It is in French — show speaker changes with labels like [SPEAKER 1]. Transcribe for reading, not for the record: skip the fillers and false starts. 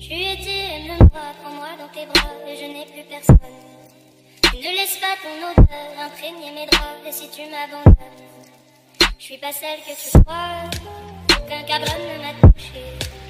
[SPEAKER 1] Tu étais, aime-moi, prends-moi dans tes bras, et je n'ai plus personne. Tu ne laisses pas ton odeur imprégner mes draps, et si tu m'abandonnes, je suis pas celle que tu crois, aucun cabron ne m'a touché.